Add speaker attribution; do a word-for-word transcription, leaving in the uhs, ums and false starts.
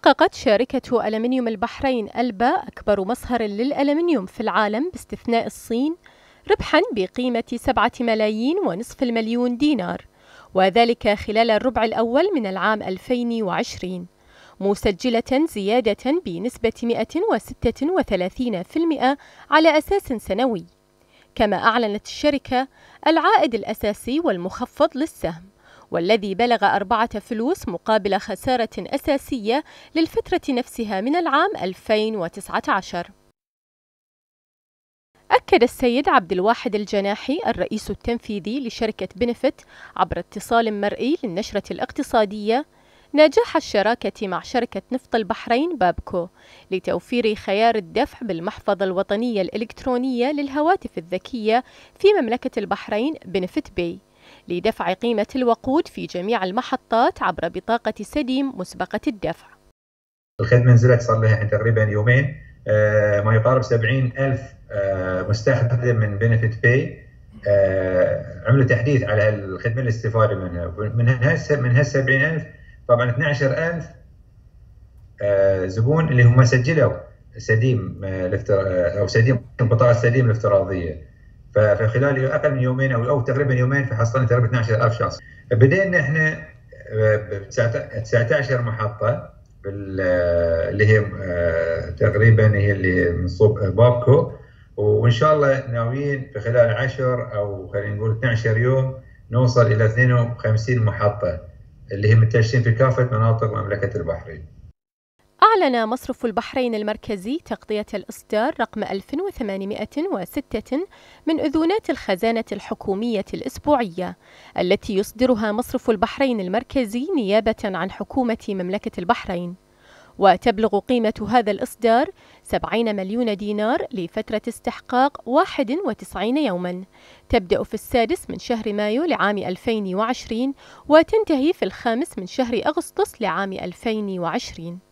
Speaker 1: حققت شركة ألمنيوم البحرين ألبا أكبر مصهر للألمنيوم في العالم باستثناء الصين ربحاً بقيمة سبعة ملايين ونصف المليون دينار، وذلك خلال الربع الأول من العام ألفين وعشرين، مسجلة زيادة بنسبة مئة وستة وثلاثين بالمئة على أساس سنوي. كما أعلنت الشركة العائد الأساسي والمخفض للسهم، والذي بلغ أربعة فلوس مقابل خسارة أساسية للفترة نفسها من العام ألفين وتسعة عشر. أكد السيد عبد الواحد الجناحي الرئيس التنفيذي لشركة بنفت عبر اتصال مرئي للنشرة الاقتصادية نجاح الشراكة مع شركة نفط البحرين بابكو لتوفير خيار الدفع بالمحفظة الوطنية الإلكترونية للهواتف الذكية في مملكة البحرين بنفت باي، لدفع قيمة الوقود في جميع المحطات عبر بطاقة سديم مسبقة الدفع.
Speaker 2: الخدمة نزلت صار لها تقريبا يومين، آه ما يقارب سبعين ألف آه مستخدم من بنفت باي آه عملوا تحديث على الخدمة الاستفادة منها. من هال من هال سبعين ألف طبعا اثني عشر ألف آه زبون اللي هم سجلوا سديم آه او سديم بطاقة سديم الافتراضية، فخلال اقل من يومين او او تقريبا يومين فحصلنا تقريبا اثني عشر ألف شخص. بدينا احنا ب تسعة عشر محطة اللي هي تقريبا هي اللي من صوب بابكو، وان شاء الله ناويين في خلال عشر او خلينا نقول اثني عشر يوم نوصل الى اثنين وخمسين محطة اللي هي منتشرين في كافة مناطق مملكة البحرين.
Speaker 1: أعلن مصرف البحرين المركزي تغطية الإصدار رقم ألف وثمانمئة وستة من أذونات الخزانة الحكومية الأسبوعية التي يصدرها مصرف البحرين المركزي نيابة عن حكومة مملكة البحرين، وتبلغ قيمة هذا الإصدار سبعين مليون دينار لفترة استحقاق واحد وتسعين يوما تبدأ في السادس من شهر مايو لعام ألفين وعشرين وتنتهي في الخامس من شهر أغسطس لعام ألفين وعشرين.